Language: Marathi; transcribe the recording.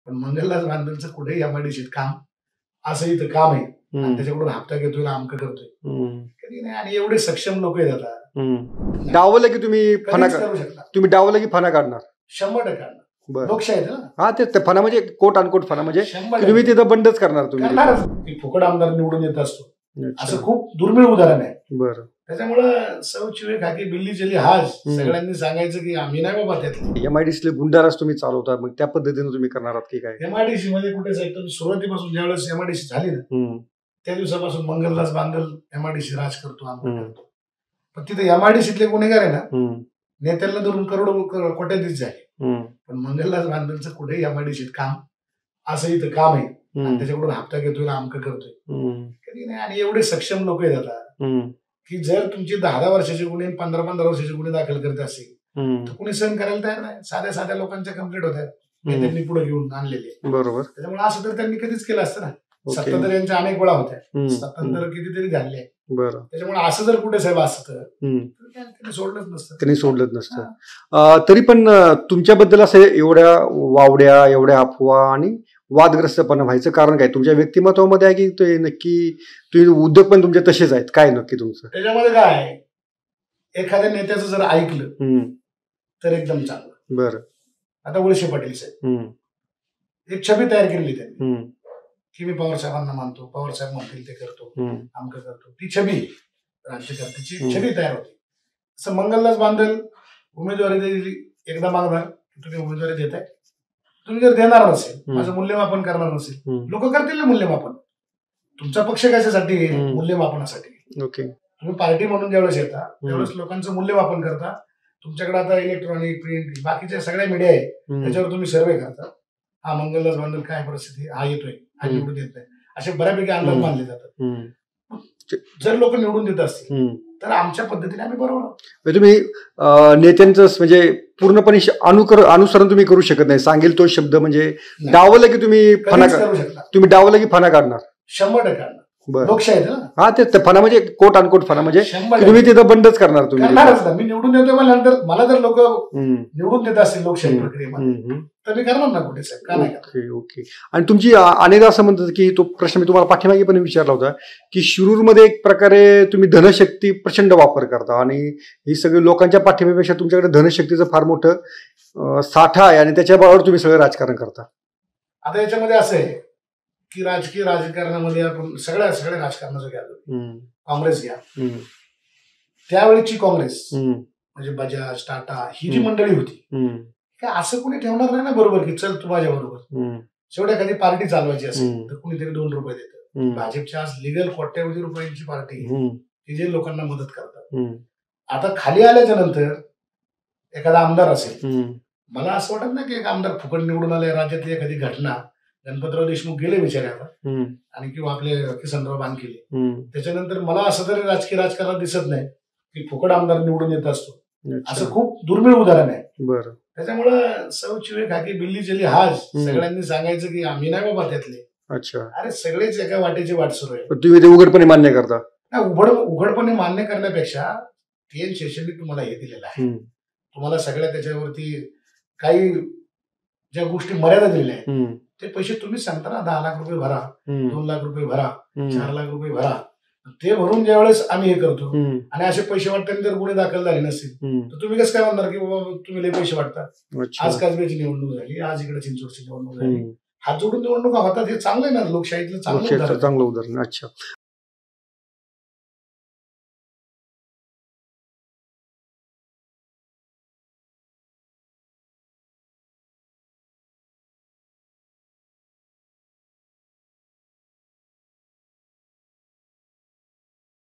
पण मंगलदास बांधलचं कुठेही एमआयडीसीत काम असं इथं काम आहे आणि त्याच्याकडून हप्ता घेतोय ना अमक करतोय कधी नाही. आणि एवढे सक्षम लोक आहेत आता डावलं की तुम्ही फणा करू शकता, तुम्ही डावलं की फणा काढणार 100% काढणार. लोकशाही आहे ना. हा ते फणा म्हणजे कोट अनकोट फणा म्हणजे 100% तुम्ही तिथं बंदच करणार तुम्ही की फुकट आमदार निवडून येत असतो असं खूप दुर्मिळ उदाहरण आहे. बरं. त्याच्यामुळं सौचिवे खाकी बिल्ली चली हाज सगळ्यांनी सांगायचं की आम्ही नाही बाबा त्यातले. एमआयडीसी गुंडाराज तुम्ही चालवता, मग त्या पद्धतीने तुम्ही करणार आहात की काय? एमआयडीसी मध्ये कुठे जायचं सुरुवातीपासून ज्यावेळेस एमआयडीसी झाली ना त्या दिवसापासून मंगलदास बांधल एमआयडीसी राज करतो आमदार करतो. पण तिथे एमआयडीसीतले गुन्हेगार आहे ना नेत्यांना धरून करोडो कोट्याधीश झाले. पण मंगलदास बांधलचं कुठेही एमआयडीसीत काम असं इथं काम आहे आणि त्याच्याकडून हप्ता घेतोय ना अमक करतोय कधी नाही. आणि एवढे सक्षम लोक आहेत आता की जर तुमची 10 वर्षाचे गुन्हे 15 वर्षाचे गुन्हे दाखल करत असेल तर कुणी सहन करायला तयार नाही. साध्या साध्या लोकांच्या कंप्लेंट होत्या त्यांनी पुढे घेऊन आणलेले. बरोबर. त्याच्यामुळे असं तर त्यांनी कधीच केलं असतं ना. सत्ताधारी यांच्या अनेक वेळा होत्या, सत्तांतर कितीतरी झाले. बरं. त्याच्यामुळे असं जर कुठे साहेब असतं त्यांनी सोडलंच नसतं. त्यांनी सोडलंच नसतं. तरी पण तुमच्याबद्दल असं एवढ्या वावड्या, एवढ्या अफवा आणि वादग्रस्तपणा व्हायचं कारण काय? तुमच्या व्यक्तिमत्वामध्ये आहे की ते नक्की तुम्ही उद्योग पण तुमचे तसेच आहेत? काय नक्की तुमचं त्याच्यामध्ये काय आहे? एखाद्या नेत्याचं जर ऐकलं तर एकदम चांगलं. बरं. आता वळसे पाटील साहेब एक छबी तयार केली त्यांनी की मी पवार साहेबांना मानतो, पवार साहेब म्हणतील ते करतो, आमक करतो. ती छबी राज्यकर्त्याची छबी तयार होती. असं मंगलदास बांधल उमेदवारी दिली, एकदा मागणार तुम्ही उमेदवारी देताय, तुम्ही जर देणार नसेल, माझं मूल्यमापन करणार नसेल, लोक करतील ना मूल्यमापन. तुमचा पक्ष कशासाठी? मूल्यमापनासाठी. ओके. तुम्ही पार्टी म्हणून ज्यावेळेस येता त्यावेळेस लोकांचं मूल्यमापन करता. तुमच्याकडे आता इलेक्ट्रॉनिक, प्रिंट, बाकीच्या सगळ्या मीडिया आहे त्याच्यावर तुम्ही सर्वे करता. हा मंगलदास बांधल काय परिस्थिती, हा येतोय, हा निवडून येत नाही, असे बऱ्यापैकी अंदाज मानले जातात. जर लोक निवडून देत असतील तर आमच्या पद्धतीने आम्ही बरोबर. तुम्ही नेत्यांचं म्हणजे पूर्णपणे अनुसरण तुम्ही करू शकत नाही. सांगेल तो शब्द म्हणजे डावलं की तुम्ही फणा करू शकता. तुम्ही डावलं की फणा काढणार 100% काढणार. लोकशाही आहे ना. हा ते फणा म्हणजे कोट अनकोट फणा म्हणजे तुम्ही तिथं बंदच करणार. तुम्ही मी निवडून देतोय म्हणल्यानंतर मला जर लोक निवडून देत असतील लोकशाही प्रक्रियेमध्ये तर मी करणार ना कुठे साहेब, का नाही? ओके. आणि तुमची अनेकदा असं म्हणतात की तो प्रश्न मी तुम्हाला पाठीमागे पण विचारला होता की शिरूरमध्ये एक प्रकारे तुम्ही धनशक्ती प्रचंड वापर करता आणि ही सगळी लोकांच्या पाठिंब्यापेक्षा तुमच्याकडे धनशक्तीचं फार मोठं साठा आहे आणि त्याच्याबरोबर तुम्ही सगळं राजकारण करता. आता याच्यामध्ये असं आहे की राजकीय राजकारणामध्ये आपण सगळ्या राजकारणाचं घ्या, काँग्रेस घ्या, त्यावेळेची काँग्रेस म्हणजे बजाज, टाटा ही जी मंडळी होती, काय असं कोणी ठेवणार नाही ना बरोबर की चल तू माझ्या बरोबर. शेवटी एखादी पार्टी चालवायची असेल तर कुणीतरी 2 रुपये देतं. भाजपची आज लिगल कोट्यावधी रुपयांची पार्टी ती जे लोकांना मदत करतात. आता खाली आल्याच्या नंतर एखादा आमदार असेल, मला असं वाटत नाही की एक आमदार फुकट निवडून आले. राज्यातली एखादी घटना, गणपतराव देशमुख गेले बिचारे आता आणि किंवा आपले किसनराव बानकेले, त्याच्यानंतर मला असं तरी राजकीय राजकारणात दिसत नाही की फुकट आमदार निवडून येत असतो. असं खूप दुर्मिळ उदाहरण आहे. बरं. त्याच्यामुळं सौचिवे खाकी बिल्ली चली हाज सगळ्यांनी सांगायचं की आम्ही नाही बाबा त्यातले. अच्छा. अरे सगळेच एका वाटेची वाट सुरू आहे. तुम्ही ते उघडपणे मान्य करता? उघडपणे मान्य करण्यापेक्षा TN शेषनने तुम्हाला हे दिलेलं आहे. तुम्हाला सगळ्या त्याच्यावरती काही ज्या गोष्टी मर्यादा दिलेल्या आहेत ते पैसे तुम्हीच सांगता ना. 10 लाख रुपये भरा, 2 लाख रुपये भरा, 4 लाख रुपये भरा. ते भरून ज्या वेळेस आम्ही हे करतो आणि असे पैसे वाटताना जर गुन्हे दाखल झाले नसतील तर तुम्ही कसं काय म्हणणार की बाबा तुम्ही लय पैसे वाटता. आज काजबेची निवडणूक झाली, आज इकडे चिंचवडची निवडणूक झाली, हात जोडून निवडणुका होतात. हे चांगलं आहे ना, लोकशाहीतलं चांगलं उदाहरण. अच्छा.